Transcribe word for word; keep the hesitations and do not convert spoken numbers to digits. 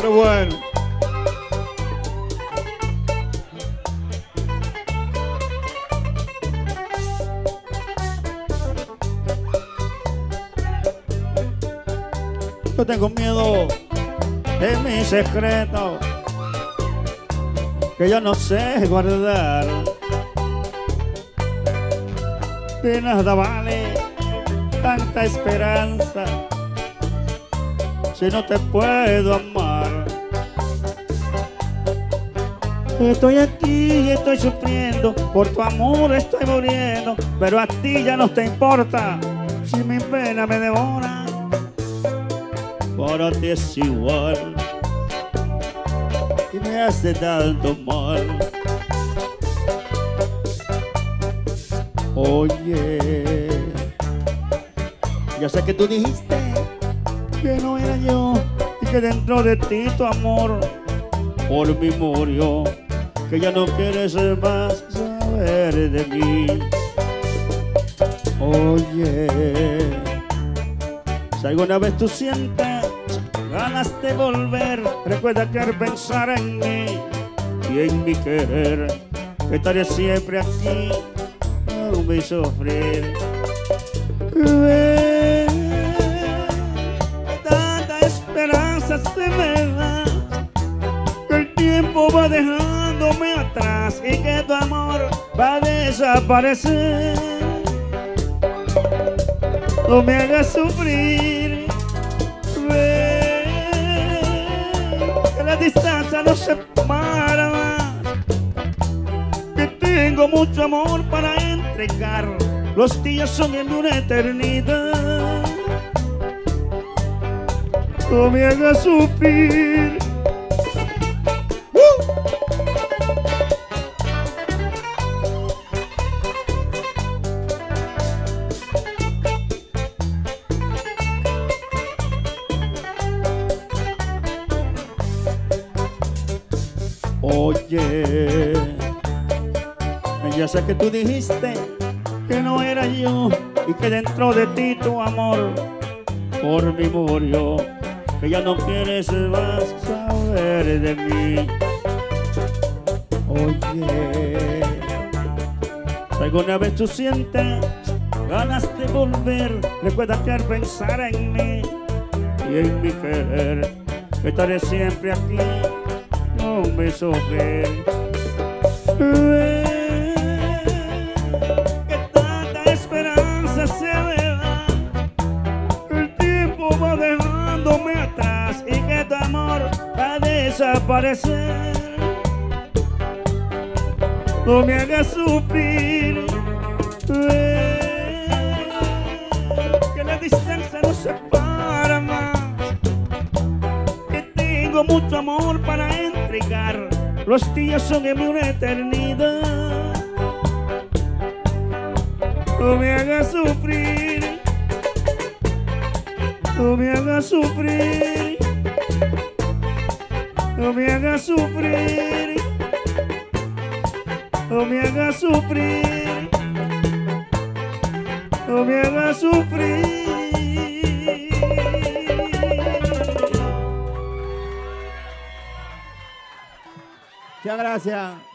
Pero bueno. Yo tengo miedo de mi secreto que yo no sé guardar. De nada vale tanta esperanza si no te puedo amar. Estoy aquí y estoy sufriendo, por tu amor estoy muriendo, pero a ti ya no te importa si mi pena me devora. Para ti es igual y me hace tanto mal. Oye, ya sé que tú dijiste que no era yo y que dentro de ti tu amor por mí murió, que ya no quieres más saber de mí. Oye, si alguna vez tú sientes ganas de volver, recuerda que al pensar en mí y en mi querer, estaré siempre aquí, no me sufrir. Ven, tanta esperanza se me da, que el tiempo va dejándome atrás y que tu amor va a desaparecer. No me hagas sufrir, ven, que la distancia nos separa más, que tengo mucho amor para entregar, los días son en una eternidad. No me hagas sufrir. Oye, ya sé que tú dijiste que no era yo y que dentro de ti tu amor por mí murió, que ya no quieres más saber de mí. Oye, si alguna vez tú sientes ganas de volver, recuerda que al pensar en mí y en mi querer, estaré siempre aquí, no me sufrir. Ven, que tanta esperanza se me da, el tiempo va dejándome atrás y que tu amor va a desaparecer. No me hagas sufrir, ven, que la distancia nos separa más, que tengo mucho amor para entregar, los días son en una eternidad. No me hagas sufrir, no me hagas sufrir, no me hagas sufrir, no me hagas sufrir, no me hagas sufrir. Muchas gracias.